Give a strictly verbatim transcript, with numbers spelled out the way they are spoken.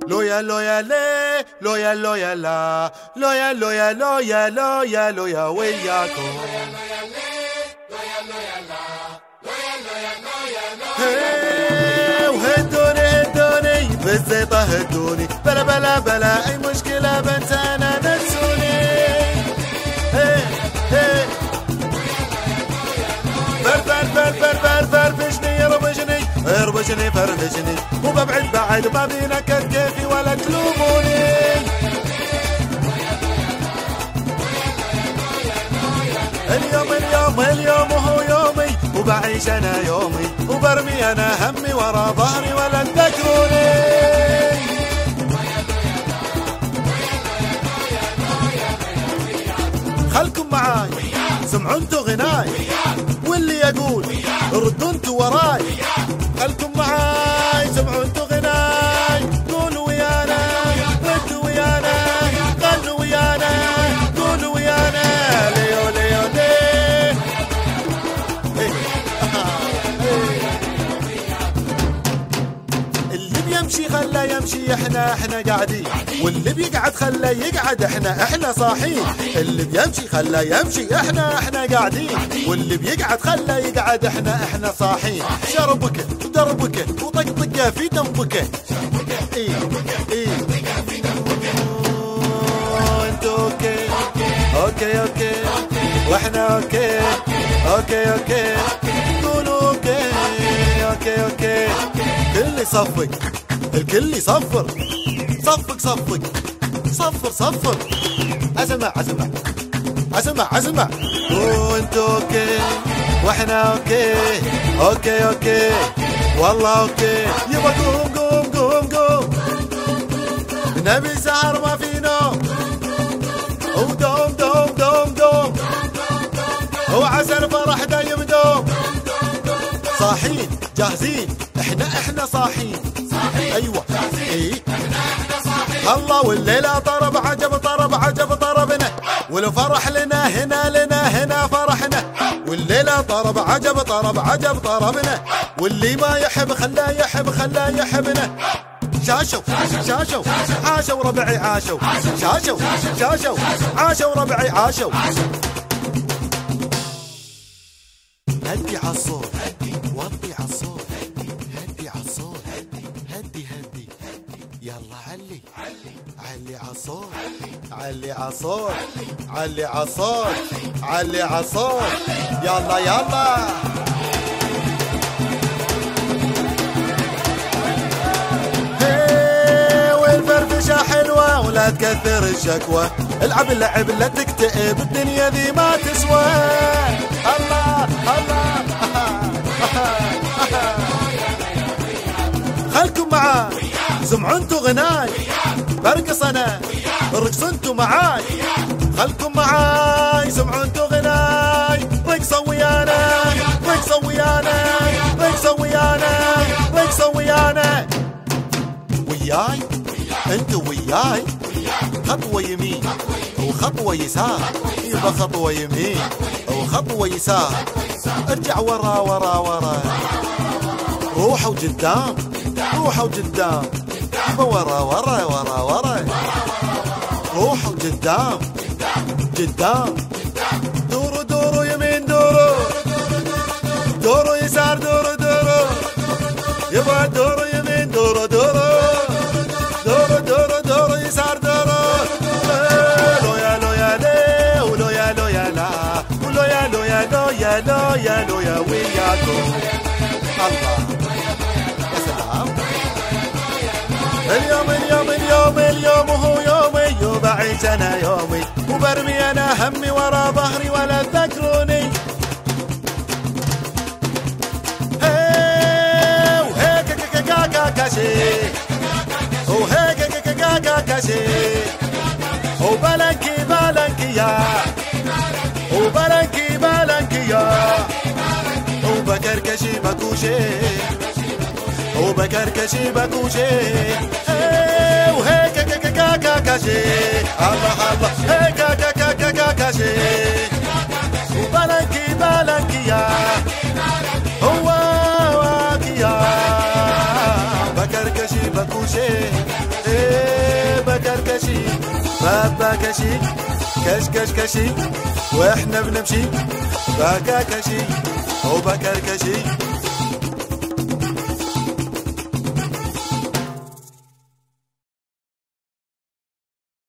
لويا لويا لي لويا لويا لا لويا لويا لويا لويا لويا وياكم وهدوني هدوني بالزيطة هدوني بلا بلا بلا أي مشكلة بنت أنا نسوني فر فر فر فر فر فرفشني يربشني اربشني فرفشني وببعد بعد ما بينا كيفي ولا تلوموني اليوم اليوم اليوم هو يومي وبعيش انا يومي وبرمي انا همي ورا ظهري ولا تذكروني خلكم معاي سمعوا انتو غناي واللي يقول ردوا انتو وراي خلكم معاي سمعوا انتو غناي قولوا ويانا ردوا ويانا غنوا ويانا قولوا ويانا ليو ليو ليه اللي بيمشي خلى يمشي احنا احنا قاعدين واللي بيقعد خلى يقعد احنا احنا صاحين اللي بيمشي خلى يمشي احنا احنا قاعدين واللي بيقعد خلى يقعد احنا احنا صاحين شربك ودربك وطقطقه في دمبك ايه ايه انتو اوكي اوكي اوكي واحنا اوكي اوكي اوكي قولوا اوكي اوكي اوكي الكل يصفق الكل يصفر صفق صفق صفر صفر اسمع اسمع اسمع اسمع وانتو اوكي واحنا اوكي اوكي اوكي والله اوكي يبا قوم قوم قوم قوم نبي سهر ما في نوم ودوم دوم دوم دوم وعسى الفرح دايم دوم صاحين جاهزين احنا احنا صاحين ايوه ايه الله والليلة طرب عجب طرب عجب طربنا والفرح لنا هنا لنا هنا فرحنا والليلة طرب عجب طرب عجب طربنا واللي ما يحب خلاه يحب خلاه يحبنا شاشوا شاشوا عاشوا ربعي عاشوا شاشوا شاشوا عاشوا ربعي عاشوا هدي عالصوت وطي عالصوت هدي عالصوت هدي هدي يلا علي علي عالصوت علي عالصوت علي عالصوت علي عالصوت يلا يلا والفرفشة حلوة ولا تكثر الشكوى العب اللعب لا تكتئب الدنيا ذي ما تسوى الله الله خلكم معاي سمعوا انتو غناي برقص انا ارقصوا انتو معاي خلكم معاي سمعوا انتو غناي رقصوا ويانا رقصوا ويانا رقصوا ويانا رقصوا ويانا وياي انتو وياي خطوة يمين وخطوة يسار يبقى خطوة يمين وخطوة يسار ارجع ورا ورا ورا روحوا قدام روحوا قدام يبقى ورا ورا ورا ورا روحوا قدام قدام دوروا دوروا يمين دوروا دوروا يسار دوروا دوروا يبقى دوروا يمين دوروا دوروا دوروا دوروا دوروا يسار دوروا لويا لويا لي ولويا لويا لا ولويا لويا لويا لويا لويا وياكم الله يا سلام اليوم اليوم اليوم اليوم هو يومي وبعيش انا يومي وبرمي انا همي ورا ظهري ولا تذكروني هي وهيك كاكا كاكاشي وهيك كاكا كاكاشي وبلنكي بلنكي يا وبلنكي بلنكي يا وبكركشي بكوشي وبكركشي بكوشي وهيك كاكا كاكاشي الله الله هيك كاكا كاكاشي وبلنكي بلنكي يا هو واكيا بكركشي بكوشي بابا كشي كش كش كشي واحنا بنمشي باكا كشي وبكر كشي